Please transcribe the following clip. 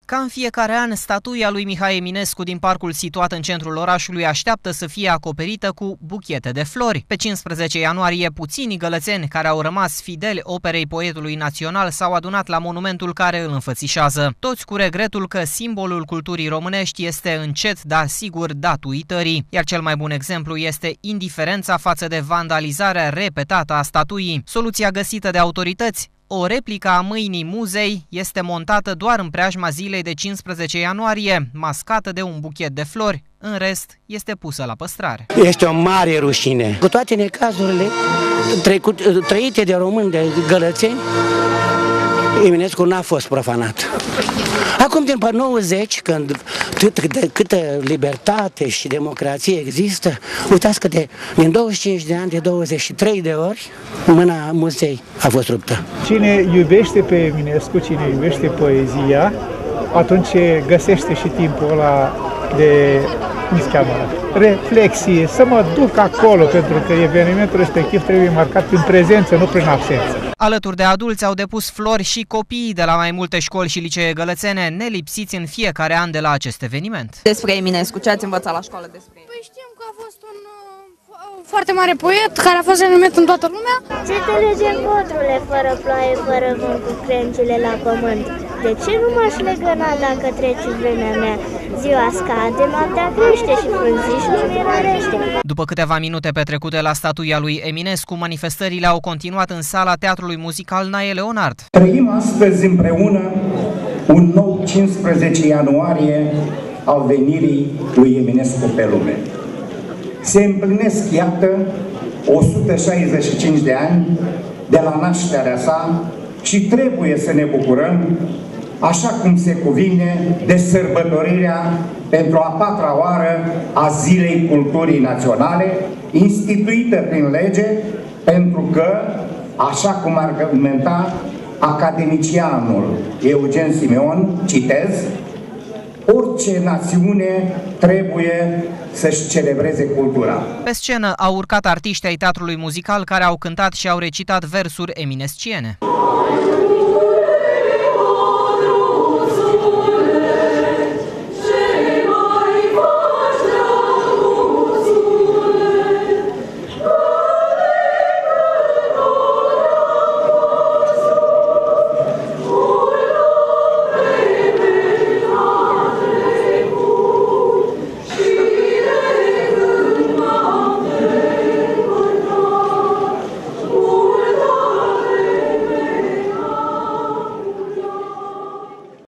Ca în fiecare an, statuia lui Mihai Eminescu din parcul situat în centrul orașului așteaptă să fie acoperită cu buchete de flori. Pe 15 ianuarie, puținii gălățeni care au rămas fideli operei poetului național s-au adunat la monumentul care îl înfățișează. Toți cu regretul că simbolul culturii românești este încet, dar sigur dat uitării. Iar cel mai bun exemplu este indiferența față de vandalizarea repetată a statuii. Soluția găsită de autorități: o replică a mâinii muzei este montată doar în preajma zilei de 15 ianuarie, mascată de un buchet de flori. În rest, este pusă la păstrare. Este o mare rușine. Cu toate necazurile trăite de români, de gălățeni, Eminescu n-a fost profanat. Acum, din 90, când câtă libertate și democrație există, uitați că din 25 de ani, de 23 de ori, mâna muzei a fost ruptă. Cine iubește pe Eminescu, cine iubește poezia, atunci găsește și timpul ăla de, cum se cheamă, reflexie, să mă duc acolo, pentru că evenimentul respectiv trebuie marcat prin prezență, nu prin absență. Alături de adulți au depus flori și copiii de la mai multe școli și licee gălățene, nelipsiți în fiecare an de la acest eveniment. Despre Eminescu, ce ați învățat la școală despre el? Păi știm că a fost un foarte mare poet, care a fost renumit în toată lumea. Ce te legem, botrule, fără ploaie, fără vânt, cu crengile la pământ? De ce nu m-aș legăna dacă trece vremea mea? Ziua scade, noaptea crește și frunziși nu mi rărește. După câteva minute petrecute la statuia lui Eminescu, manifestările au continuat în sala Teatrului Muzical Nae Leonard. Trăim astăzi împreună un nou 15 ianuarie al venirii lui Eminescu pe lume. Se împlinesc, iată, 165 de ani de la nașterea sa și trebuie să ne bucurăm, așa cum se cuvine, de sărbătorirea pentru a patra oară a Zilei Culturii Naționale, instituită prin lege, pentru că, așa cum argumenta academicianul Eugen Simeon, citez, orice națiune trebuie să-și celebreze cultura. Pe scenă au urcat artiști ai Teatrului Muzical care au cântat și au recitat versuri eminesciene.